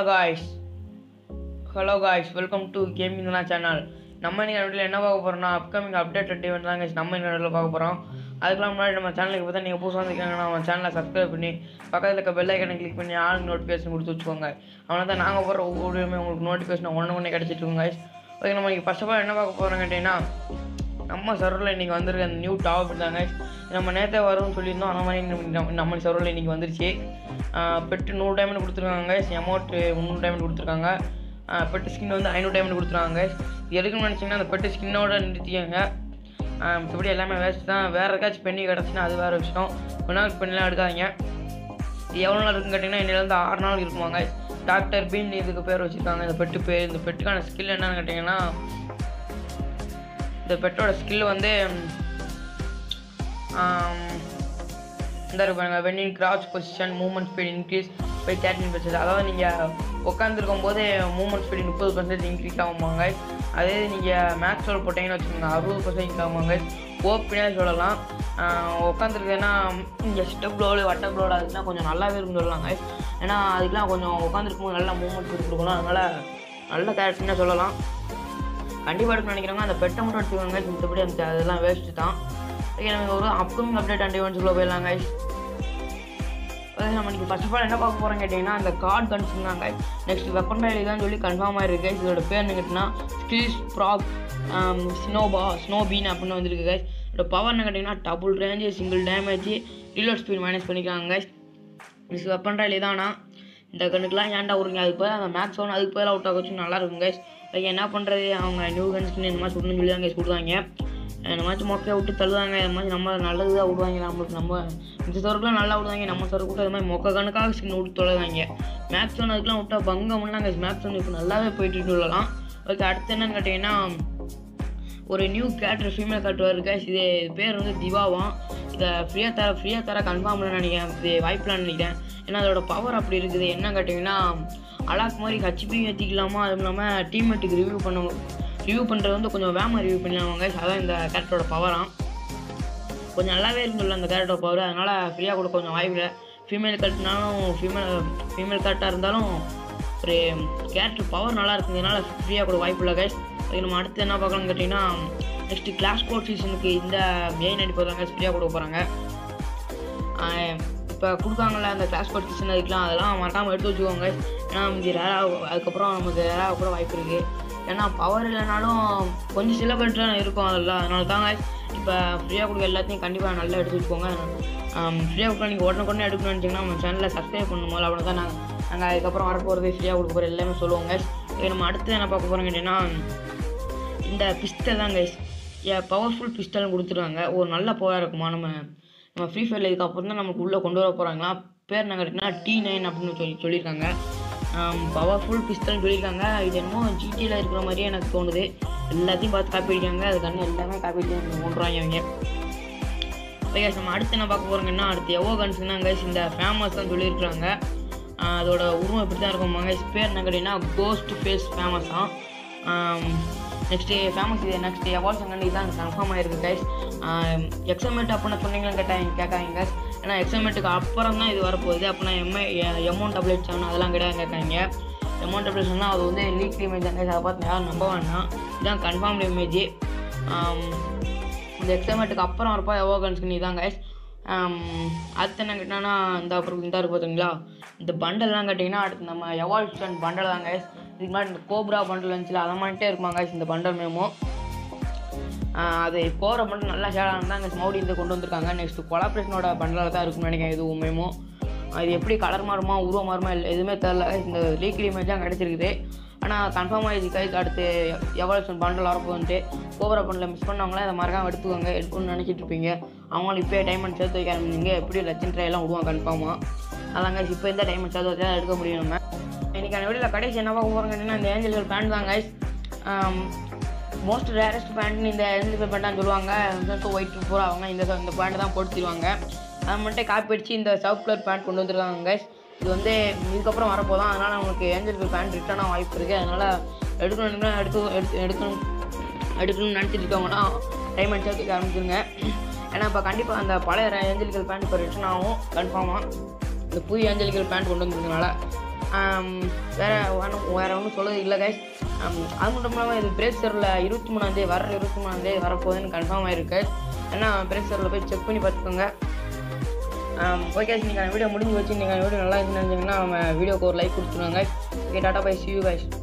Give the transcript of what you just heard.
guys, hello guys, welcome to Gaming Nana channel. நம்ம இந்த வீடியோல என்ன பார்க்க போறோம்னா அப்கமிங் அப்டேட்டட் ஈவென்ட் தான் guys நம்ம இந்த வீடியோல பார்க்க போறோம். அதுக்கு முன்னாடி நம்ம சேனலுக்கு பார்த்தா நீங்க புதுசா வந்திருக்கீங்கன்னா நம்ம சேனலை சப்ஸ்கிரைப் பண்ணி பக்கத்துல இருக்க பெல் ஐகானை கிளிக் பண்ணி ஆல் நோட்டிஃபிகேஷன் கொடுத்து வச்சுக்கோங்க. அவனதான் நாங்க போற ஒவ்வொரு வீடியோமே உங்களுக்கு நோட்டிஃபிகேஷன் ஒண்ணே கிடைச்சிட்டு இருக்கும் guys. ஓகே நம்ம இன்னைக்கு ஃபர்ஸ்ட் ஆஃப் ஆல் என்ன பார்க்க போறோம் கேட்டீங்கன்னா நம்ம சர்வரில் இன்றைக்கி வந்திருக்க அந்த நியூ டாப் தாங்க நம்ம நேற்றே வரும்னு சொல்லியிருந்தோம். அந்த மாதிரி நம்ம சர்வரில் இன்றைக்கி வந்துருச்சு. பெட்டு 100 டைமண்ட் கொடுத்துருக்காங்க, அமௌண்ட் 300 டைமண்ட் கொடுத்துருக்காங்க. பெட்டு ஸ்கின் வந்து 500 டைமண்ட் கொடுத்துருக்காங்க. இது எதுக்குன்னு நினச்சிங்கன்னா அந்த பெட்டு ஸ்கின்னோட நிறுத்திக்கங்க. இப்படி எல்லாமே வேஸ்ட் தான். வேறு ஏதாச்சும் பெண்ணி கிடச்சுன்னா அது வேறு விஷயம். கொஞ்ச நாள் பெண்ணெலாம் எடுக்காதீங்க. இது எவ்வளோ நாள் இருக்குன்னு கேட்டிங்கன்னா இன்னிலேருந்து 6 நாள் இருக்குமாங்க. டாக்டர் பீன் இதுக்கு பேர் வச்சுருக்காங்க. இந்த பெட்டு பேர், இந்த பெட்டுக்கான ஸ்கில் என்னன்னு கேட்டிங்கன்னா இந்த பெட்டோட ஸ்கில் வந்து இந்த இருப்பாங்க வென்னிங் crouch position movement speed increase by 13%. அதாவது நீங்கள் உட்காந்துருக்கும் போது மூவ்மெண்ட் ஸ்பீடு 30% இன்க்ரீஸ் ஆகுமாங்க. அதே நீங்கள் மேக்ஸோட போட்டிங்கன்னு வச்சுக்கோங்க 60% ஆகுமாங்க. ஓப்பினாக சொல்லலாம். உட்காந்துருக்குன்னா இங்கே ஸ்டெப் ப்ளோடு வட்ட ப்ளோடு அதுக்குலாம் கொஞ்சம் நல்லாவே இருக்குன்னு சொல்லலாங்க. ஏன்னா அதுக்கெலாம் கொஞ்சம் உட்காந்துருக்கும் போது நல்லா மூவ்மெண்ட் ஸ்பீட் கொடுக்கணும். அதனால் நல்ல கேரக்டர்னே சொல்லலாம். கண்டிப்பாக எடுக்கணும்னு நினைக்கிறவங்க அந்த பெட்டை மட்டும் எடுத்துக்கோங்க. மற்றபடி அந்த அதெல்லாம் வேஸ்ட்டு தான். ஓகே நம்ம ஒரு அப்கமிங் அப்டேட் அண்ட் ஈவெண்ட்ஸ்குள்ளே போயிடலாங்க. நம்ம இன்றைக்கி ஃபர்ஸ்ட் ஆஃப் ஆல் என்ன பார்க்க போகிறோம் கேட்டிங்கன்னா அந்த கார்டு கன்ஸ் தாங்க. நெக்ஸ்ட் வெப்பன் ரயிலி தான் சொல்லி கன்ஃபார்ம் ஆகிருக்கு. இதோட பேர் என்ன கேட்டிங்கன்னா ஸ்கில்ஸ் ப்ராப் ஸ்னோபீன் அப்படின்னு வந்துருக்கு கைஸ். இதோட பவர் என்ன கேட்டிங்கன்னா double range, single damage, reload speed minus பண்ணிக்கிறாங்க. நெக்ஸ்ட் வெப்பன் ரயிலி தானா இந்த கண்ணுக்கெலாம் ஏன்டா விடுங்க. அதுக்கு போய் அந்த மேக்ஸ் ஒன்று அதுக்கு போய் அவுட் ஆகச்சும் நல்லா இருக்கும் கைஸ். அதுக்கு என்ன பண்ணுறது, அவங்க நியூ கன்ஸ்கின் இந்த மாதிரி சொல்லணும்னு சொல்லி தான் கைஸ் கொடுத்தாங்க. இந்த மாதிரி மொக்கையை விட்டு தள்ளுவாங்க. இந்த மாதிரி நம்ம நல்லது தான் விடுவாங்க. நம்மளுக்கு நம்ம இந்த சருக்குலாம் நல்லா விடுவாங்க. நம்ம சருக்கு விட்டு அது மாதிரி மொக்க கணக்காக ஸ்கின் விட்டு தொலைவாங்க. மேக்ஸ் ஒன்று அதுக்கெலாம் விட்டா பங்கம்லாம் கைஸ். மேக்ஸ் ஒன்று இப்போ நல்லாவே போயிட்டு சொல்லலாம். ஓகே அடுத்து என்னன்னு கேட்டிங்கன்னா ஒரு நியூ கேரக்டர் ஃபீமேல் கேரக்டர் வருது கைஸ். இது பேர் வந்து திவாவாம். இதை ஃப்ரீயாக தர கன்ஃபார்ம் பண்ண நினைக்கிறேன். இது வாய்ப்பலான்னு நினைக்கிறேன். ஏன்னா அதோட பவர் அப்படி இருக்குது. என்ன கேட்டிங்கன்னா அலாக் மாதிரி ஹச்பி ஏற்றிக்கலாமா. அதுவும் இல்லாமல் டீம்மேட்டுக்கு ரிவ்யூ பண்ணுறது வந்து கொஞ்சம் வேமா ரிவ்யூ பண்ணலாமாங்க. அதான் இந்த கேரக்டரோட பவராம். கொஞ்சம் நல்லாவே இருக்குல்ல அந்த கேரக்டரோட பவர். அதனால் ஃப்ரீயாக கூட கொஞ்சம் வாய்ப்பில்லை. ஃபீமேல் கேரக்டர்னாலும் ஃபீமேல் கேரக்டாக இருந்தாலும் ஒரு கேரக்டர் பவர் நல்லா இருக்குதுனால ஃப்ரீயாக கூட வாய்ப்பு இல்லை கைஸ். அதுக்கு நம்ம அடுத்து என்ன பார்க்கலாம்னு கேட்டிங்கன்னா நெக்ஸ்ட்டு கிளாஸ் கோட் சீசனுக்கு இந்த மெயின் அடிப்பதாங்க ஃப்ரீயாக கொடுக்க போகிறாங்க. இப்போ கொடுக்காங்கல்ல அந்த கிளாஸ் கோட் சீசன் அதெல்லாம் மறக்காமல் எடுத்து வச்சுக்கோங்க. ஏன்னா நமக்கு அதுக்கப்புறம் நமக்கு யாராவது கூட வாய்ப்பு இருக்குது. ஏன்னா பவர் இல்லைனாலும் கொஞ்சம் சில பேர்லாம் இருக்கும் அதெல்லாம். அதனால தாங்க இப்போ ஃப்ரீயாக கொடுக்க எல்லாத்தையும் கண்டிப்பாக நல்லா எடுத்து வச்சுக்கோங்க. ஃப்ரீயாக கொடுக்க நீங்கள் உடனே எடுக்கணும்னு நினச்சிங்கன்னா நம்ம சேனலில் சப்ஸ்கிரைப் பண்ணணும் போது அவ்வளோ தான் நாங்கள் அதுக்கப்புறம் வரப்போகிறது ஃப்ரீயாக கொடுக்க போகிற எல்லாமே சொல்லுவோங்க. இப்போ நம்ம அடுத்து என்ன பார்க்க போகிறோம் கேட்டிங்கன்னா இந்த பிஸ்டல் தான் கைஸ். பவர்ஃபுல் பிஸ்டல்னு கொடுத்துருக்காங்க. ஒரு நல்ல பவராக இருக்குமா. நம்ம ஃப்ரீ ஃபயரில் இதுக்கப்புறம் தான் நமக்கு உள்ளே கொண்டு வர போகிறாங்களா. பேர் என்ன கேட்டிங்கன்னா T9 அப்படின்னு சொல்லியிருக்காங்க. பவர்ஃபுல் பிஸ்டல்னு சொல்லியிருக்காங்க. இது என்னமோ ஜிடியில் இருக்கிற மாதிரியே எனக்கு தோணுது. எல்லாத்தையும் பார்த்து காப்பி அடிக்காங்க. அதுக்கான எல்லாமே காப்பி அடிக்க கொண்டுறாங்க அவங்க. ஓகே நம்ம அடுத்து என்ன பார்க்க போகிறோங்கன்னா அடுத்து எவ்வளோ கன்ஸ்னா கைஸ் இந்த ஃபேமஸ் தான் சொல்லியிருக்காங்க. அதோட உருவம் இப்படி தான் இருக்கும் கைஸ். பேர் என்ன கேட்டிங்கன்னா கோஸ்ட் ஃபேஸ் ஃபேமஸ் தான். நெக்ஸ்ட்டு ஃபேமஸ் இது நெக்ஸ்ட் எவால்ஸ் கண்டி தான் கன்ஃபார்ம் ஆகிருக்கு கைஸ். எக்ஸாமேட் அப்படின்னு சொன்னீங்களான்னு கேட்காங்க கைஸ். ஏன்னா எக்ஸாமேட்டுக்கு அப்புறம் தான் இது வரப்போகுது. அப்படின்னா M188 அதெல்லாம் கிடையாது கேட்காங்க. M188 அது வந்து லீக் இமேஜ் தான் கைஸ். அதை பார்த்து யாரும் நம்ப வேண்டாம். இதுதான் கன்ஃபார்ம்டு இமேஜ். இந்த எக்ஸாமேட்டுக்கு அப்புறம் வரப்போ எவ்வளோ கன்ஸ்கின் தான் கைஸ். அடுத்து என்ன கேட்டிங்கன்னா இந்த இருக்கு பார்த்தீங்களா இந்த பண்டல்லாம் கேட்டிங்கன்னா அடுத்து நம்ம எவால்யூஷன் பண்டல் தான் கைஸ். இதுக்கு மாதிரி இந்த கோப்ரா பண்டல் வந்துச்சுல அதை மாதிரிட்டே இருக்குமாங்க கைஸ் இந்த பண்டல் மேமோ. அது போகிற பண்டல் நல்லா ஷேராக தான் கைஸ் மவுடி இதை கொண்டு வந்திருக்காங்க. நெக்ஸ்ட்டு கொலாப்ரேஷனோட பண்டலாக தான் இருக்குன்னு நினைக்கிறேன் இதுவும் மேமோ. அது எப்படி கலர் மாறுமா உருவம் மாறுமா எதுவுமே தெரில. இந்த லீக் இமேஜ் தான் கிடச்சிருக்குது. ஆனால் கன்ஃபார்ம் ஆகிடுச்சு கைஸ். அடுத்து எவால்யூஷன் பண்டல் வரப்போன்ட்டு கோப்ரா பண்டலை மிஸ் பண்ணவங்களே அதை மறக்காமல் எடுத்துக்கோங்க. எடுக்கணும்னு நினச்சிட்டு இருப்பீங்க. அவங்களும் இப்போ டைமண்ட் சேர்த்து வைக்க ஆரம்பிச்சிங்க. எப்படி லட்சம் ட்ரையெல்லாம் விடுவாங்க கன்ஃபார்மாக. அதாங்க இப்போ இந்த டைமண்ட் சேர்த்து வச்சா எடுக்க முடியும். நம்ம இன்றைக்கான வீடியோவில் கடைசி என்ன பார்க்க போகிறோம் கேட்டிங்கன்னா இந்த ஏஞ்சல் பேண்ட் தான் கைஸ். மோஸ்ட் ரேரஸ்ட் பேண்ட்னு இந்த ஏஞ்சல் பேண்டான்னு சொல்லுவாங்க. ஸோ ஒயிட் பூரா அவங்க இந்த பேண்ட் தான் போட்டுருவாங்க. அதை மட்டும் காப்பி அடிச்சு இந்த சவுத் கலர் பேண்ட் கொண்டு வந்துருக்காங்க கைஸ். இது வந்து இதுக்கப்புறம் வரப்போதான். அதனால் நமக்கு ஏஞ்சல் பேண்ட் ரிட்டர்னாக வாய்ப்பு இருக்குது. அதனால் எடுக்கணும்னு நினச்சிட்டு இருக்கவங்கன்னா டைமண்ட் சேர்த்து ஆரம்பிச்சுருங்க. ஏன்னா இப்போ கண்டிப்பாக அந்த பழைய ஏஞ்சலிக்கல் பேண்ட் இப்போ ரிட்டர்ன் ஆகும் கன்ஃபார்மாக. இந்த புது ஏஞ்சலிக்கல் பேண்ட் கொண்டு வந்ததுனால வேறு ஒன்றும் சொல்லுறது இல்லை கைஸ். அது மட்டும் இல்லாமல் இது பிரேக் சர்வில் 23ஆந்தேதி வர 23ஆந்தேதி வரப்போகுதுன்னு கன்ஃபார்ம் ஆகிருக்கு. ஏன்னா பிரேக் சர்வில் போய் செக் பண்ணி பார்த்துக்கோங்க. ஓகே, நீங்கள் வீடியோ முடிஞ்சு வச்சு நீங்கள் வீடியோ நல்லா இருந்துச்சுன்னு நினச்சிங்கன்னா நம்ம வீடியோக்கு ஒரு லைக் கொடுத்துருவாங்க. Okay, tata bye, see you guys.